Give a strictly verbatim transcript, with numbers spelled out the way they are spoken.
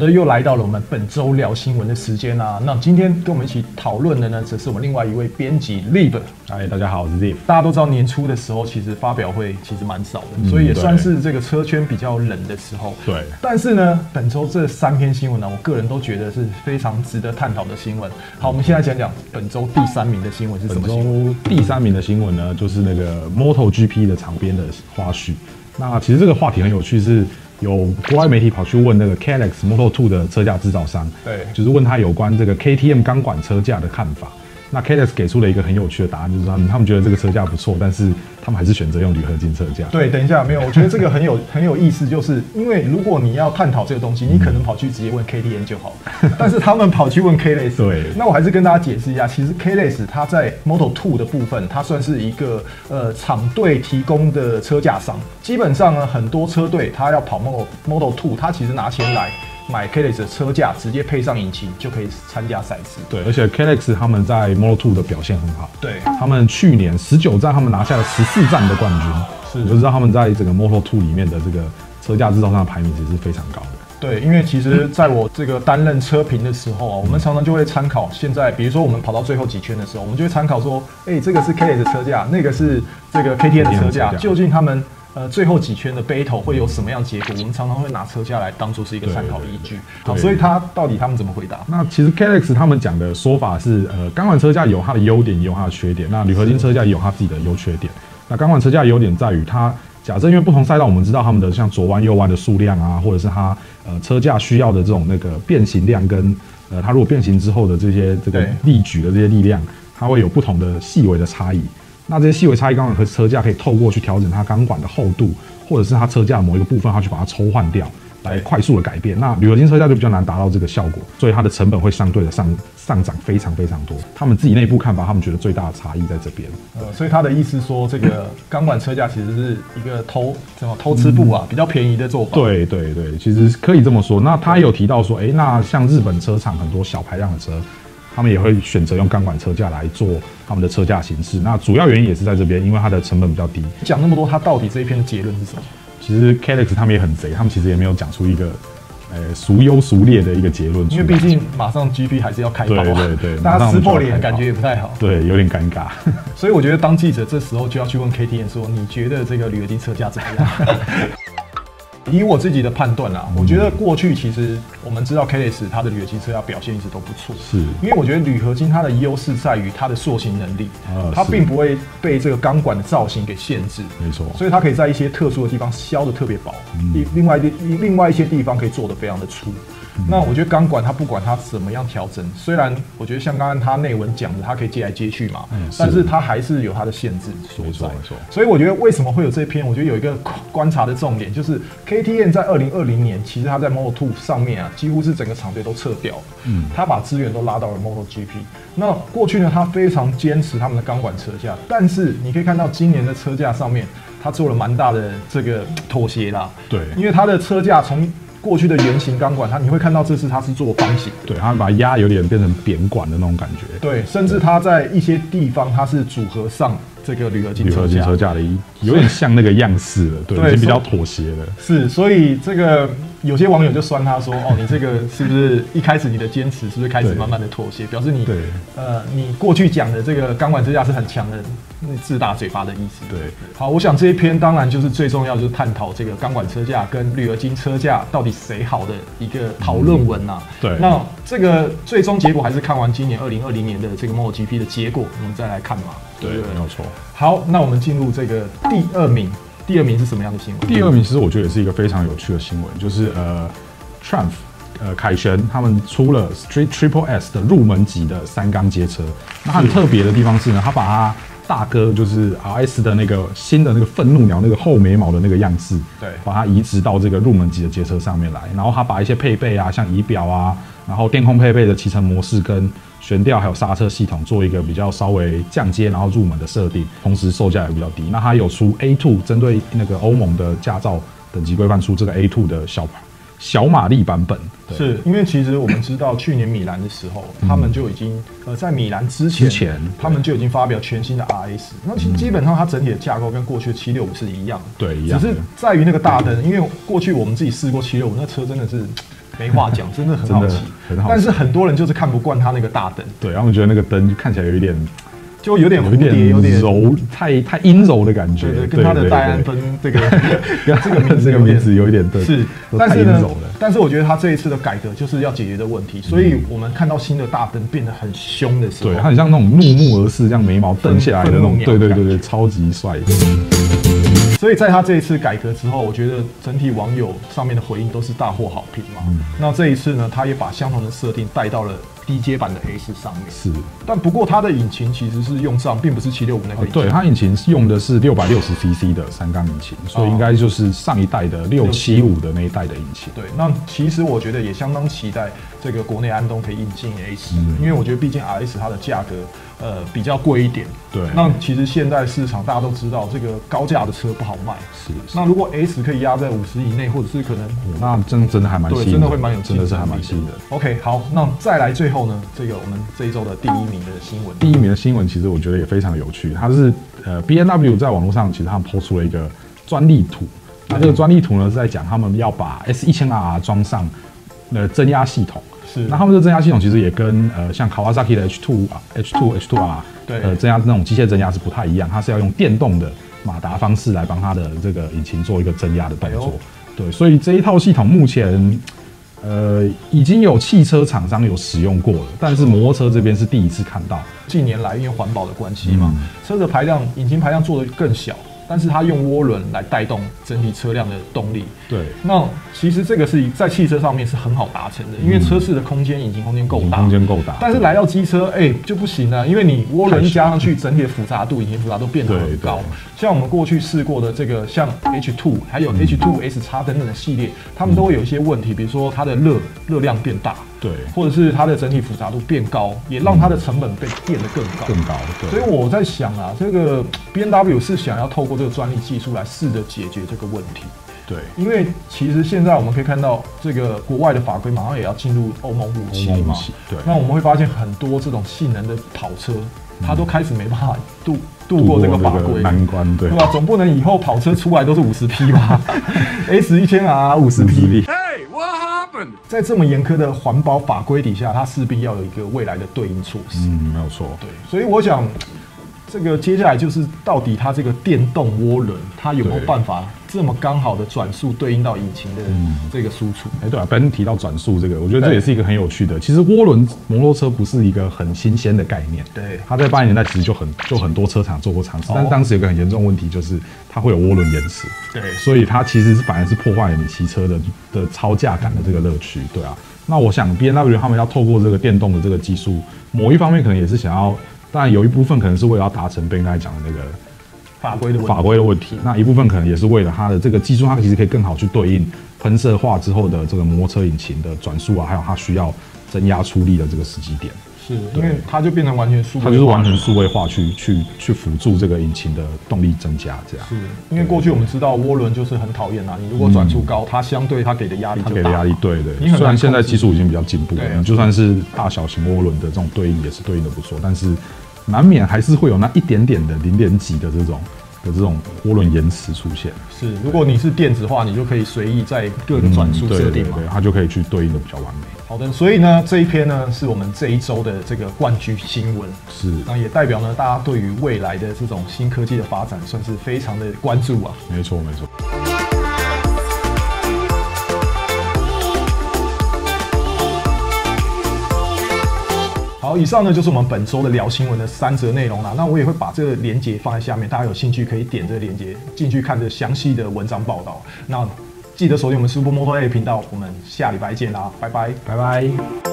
的，又来到了我们本周聊新闻的时间啊。那今天跟我们一起讨论的呢，则是我们另外一位编辑 Liv。 嗨，大家好，我是 Liv。 大家都知道年初的时候，其实发表会其实蛮少的，嗯、所以也算是这个车圈比较冷的时候。 对。 但是呢，本周这三篇新闻呢，我个人都觉得是非常值得探讨的新闻。好，我们现在讲讲本周第三名的新闻是什么新闻？ 本周第三名的新闻呢，就是那个 MotoGP 的场边的花絮。那其实这个话题很有趣，是有国外媒体跑去问那个 K L X Moto 二的车架制造商， 对， 就是问他有关这个 K T M 钢管车架的看法。那 K L X 给出了一个很有趣的答案，就是他们他们觉得这个车架不错，但是他们还是选择用铝合金车架。 对，等一下，没有，我觉得这个很有很有意思，就是因为如果你要探讨这个东西，你可能跑去直接问 K T M 就好，但是他们跑去问 K L X。 对， 那我还是跟大家解释一下，其实 K L X 它在 Moto 二的部分，它算是一个呃厂队提供的车架商。基本上呢，很多车队它要跑 Moto Moto 二，它其实拿钱来买 K L X 的车架，直接配上引擎就可以参加赛事。 对，而且 K L X 他们在 Moto 二的表现很好。 对， 他们去年十九站，他们拿下了十四站的冠军。是，你就知道他们在整个 Moto 二里面的这个车架制造商的排名其实是非常高的。 对，因为其实在我这个担任车评的时候啊，我们常常就会参考现在，比如说我们跑到最后几圈的时候，我们就会参考说，哎、欸，这个是 K L X 车架，那个是这个 K T M 的车架，究竟他们呃最后几圈的 battle 会有什么样结果？我们常常会拿车架来当做是一个参考依据。好，所以他到底他们怎么回答？ 那其实 K L X 他们讲的说法是，呃，钢管车架有它的优点，也有它的缺点。那铝合金车架也有它自己的优缺点。那钢管车架的优点在于它。假设因为不同赛道，我们知道他们的像左弯、右弯的数量啊，或者是它呃车架需要的这种那个变形量跟呃它如果变形之后的这些这个力矩的这些力量，它会有不同的细微的差异。那这些细微差异钢管和车架可以透过去调整它钢管的厚度，或者是它车架的某一个部分，它去把它抽换掉，来快速的改变。那铝合金车架就比较难达到这个效果，所以它的成本会相对的上上涨非常非常多。他们自己内部看法，他们觉得最大的差异在这边。 呃，所以他的意思说，这个钢管车架其实是一个偷什么偷吃步啊，嗯、比较便宜的做法。 对对对，其实可以这么说。那他有提到说，哎、欸，那像日本车厂很多小排量的车，他们也会选择用钢管车架来做他们的车架形式。那主要原因也是在这边，因为它的成本比较低。 讲那么多，他到底这一篇的结论是什么？ 其实 K L X 他们也很贼，他们其实也没有讲出一个。呃，孰优孰劣的一个结论， 因为毕竟马上 G P 还是要开跑啊， 对对对， 大家撕破脸感觉也不太好， 对，有点尴尬。 所以我觉得当记者这时候就要去问 K T M 说，你觉得这个铝合金车架怎么样？以我自己的判断啦，我觉得过去其实我们知道 K L X 它的铝合金车架表现一直都不错， 是因为我觉得铝合金它的优势在于它的塑形能力，呃、它并不会被这个钢管的造型给限制， 没错， 所以它可以在一些特殊的地方削得特别薄，嗯、另外另外一些地方可以做得非常的粗。嗯、那我觉得钢管它不管它怎么样调整，虽然我觉得像刚刚它内文讲的，它可以接来接去嘛，嗯、但是它还是有它的限制所在。所以我觉得为什么会有这篇，我觉得有一个观察的重点就是 K T M 在二零二零年，其实它在 Moto 二上面啊，几乎是整个厂队都撤掉了，嗯，它把资源都拉到了 MotoGP。那过去呢，它非常坚持他们的钢管车架，但是你可以看到今年的车架上面，它做了蛮大的这个妥协啦， 对， 因为它的车架从过去的圆形钢管，它你会看到这次它是做方形， 对，它把压有点变成扁管的那种感觉， 对，甚至它在一些地方它是组合上这个铝合金车架， 铝合金车架的一有点像那个样式了，对，已经比较妥协了。 是，所以这个有些网友就酸他说，哦，你这个是不是一开始你的坚持是不是开始慢慢的妥协，表示你对呃你过去讲的这个钢管车架是很强的自大嘴巴的意思。 对， 好，我想这一篇当然就是最重要，就是探讨这个钢管车架跟铝合金车架到底谁好的一个讨论文呐、啊嗯。对， 那这个最终结果还是看完今年二零二零年的这个 MotoGP 的结果，我们再来看嘛。 对，没有错。 好，那我们进入这个第二名。第二名是什么样的新闻？ 第二名其实我觉得也是一个非常有趣的新闻，就是呃 ，Triumph 呃凯旋他们出了 Street Triple S 的入门级的三缸街车。那很特别的地方是呢，他把他大哥就是 R S 的那个新的那个愤怒鸟那个后眉毛的那个样式， 对， 把它移植到这个入门级的街车上面来。然后他把一些配备啊，像仪表啊，然后电控配备的骑乘模式跟悬吊还有刹车系统做一个比较稍微降阶然后入门的设定，同时售价也比较低。那它有出 A 二 针对那个欧盟的驾照等级规范出这个 A 二 的小小马力版本。 是因为其实我们知道去年米兰的时候，嗯、他们就已经呃在米兰之前，之前他们就已经发表全新的 R S。那其实基本上它整体的架构跟过去的七六五是一样的， 对，一样的。 只是在于那个大灯，因为过去我们自己试过七六五，那车真的是没话讲，真的很好骑， 很好骑。 但是很多人就是看不惯它那个大灯， 对，他们觉得那个灯看起来有一点。 就有点蝴蝶， 有点柔，太太阴柔的感觉。 对对，跟他的戴安芬这个这个名字这个名字有一点对， 是，但是呢，但是我觉得他这一次的改革就是要解决的问题，所以我们看到新的大灯变得很凶的时候， 对，它很像那种怒目而视，这样眉毛瞪下来的那种，对对对对，超级帅。 所以在他这一次改革之后，我觉得整体网友上面的回应都是大获好评嘛。嗯、那这一次呢，他也把相同的设定带到了低阶版的 S 上面。 是， 但不过它的引擎其实是用上，并不是七六五那个引擎。 对，它引擎用的是六百六十 C C 的三缸引擎，所以应该就是上一代的六七五的那一代的引擎。 对，那其实我觉得也相当期待这个国内安东可以引进 S，、嗯、因为我觉得毕竟 R S 它的价格呃比较贵一点。 对， 那其实现在市场大家都知道，这个高价的车不好卖。 是，是那如果 S 可以压在五十以内，或者是可能， 那真真的还蛮吸引的， 对，真的会蛮有真的是还蛮吸引的。 OK， 好，那再来最后呢，这个我们这一周的第一名的新闻， 第一名的新闻其实我觉得也非常有趣，它是呃 B M W 在网络上其实他们 po 出了一个专利图，那这个专利图呢是在讲他们要把 S 一千 R 装上呃增压系统。 是， 那他们的增压系统其实也跟呃像 Kawasaki 的 H 二 H 二 H 二 R 对呃增压那种机械增压是不太一样，它是要用电动的马达方式来帮它的这个引擎做一个增压的动作。哎、对，所以这一套系统目前呃已经有汽车厂商有使用过了，但是摩托车这边是第一次看到。 近年来因为环保的关系嘛，嗯、车的排量引擎排量做得更小。但是它用涡轮来带动整体车辆的动力。 对， 那其实这个是在汽车上面是很好达成的，因为车室的空间、引擎空间够大， 空间够大。 但是来到机车，哎、欸、就不行了，因为你涡轮加上去，整体的复杂度、引擎复杂度变得很高。像我们过去试过的这个，像 H 二 还有 H 二 S X 等等的系列，他们都会有一些问题，比如说它的热热量变大。 对， 或者是它的整体复杂度变高，也让它的成本被变得更高， 更高。对， 所以我在想啊，这个 B M W 是想要透过这个专利技术来试着解决这个问题。 对， 因为其实现在我们可以看到，这个国外的法规马上也要进入欧盟五期嘛， 对， 那我们会发现很多这种性能的跑车，它都开始没办法度度过这个法规难关，对， 对吧？总不能以后跑车出来都是五十匹吧 ？S 一千 R 五十匹。在这么严苛的环保法规底下，它势必要有一个未来的对应措施。 嗯，没有错。 对，所以我想，这个接下来就是到底它这个电动涡轮，它有没有办法这么刚好的转速对应到引擎的这个输出？ 哎、嗯，对啊，本身提到转速这个，我觉得这也是一个很有趣的。其实涡轮摩托车不是一个很新鲜的概念。 对， 它在八零年代其实就很就很多车厂做过尝试，哦、但是当时有个很严重的问题，就是它会有涡轮延迟。 对， 所以它其实是反而是破坏了你骑车的的超驾感的这个乐趣。对啊，那我想 B M W 他们要透过这个电动的这个技术，某一方面可能也是想要，当然有一部分可能是为了要达成Ben刚才讲的那个法规的法规的问题，那一部分可能也是为了它的这个技术，它其实可以更好去对应喷射化之后的这个摩托车引擎的转速啊，还有它需要增压出力的这个时机点。 是，因为它就变成完全数位化， 它就是完全数位化去去去辅助这个引擎的动力增加，这样。 是，因为过去我们知道涡轮就是很讨厌啊，你如果转速高，嗯、它相对它给的压力就大， 它给的压力，对对。虽然现在技术已经比较进步了，你就算是大小型涡轮的这种对应也是对应的不错，但是难免还是会有那一点点的零点几的这种。的这种涡轮延迟出现是，如果你是电子化，你就可以随意在各个转速设定嘛、 嗯，对，它就可以去对应的比较完美。 好的，所以呢，这一篇呢是我们这一周的这个冠军新闻， 是， 那也代表呢大家对于未来的这种新科技的发展算是非常的关注啊。 没错，没错。 好，以上呢就是我们本周的聊新闻的三则内容啦。那我也会把这个连结放在下面，大家有兴趣可以点这个连结进去看这详细的文章报道。那记得锁定我们 Super Moto A 频道，我们下礼拜见啦，拜拜， 拜拜。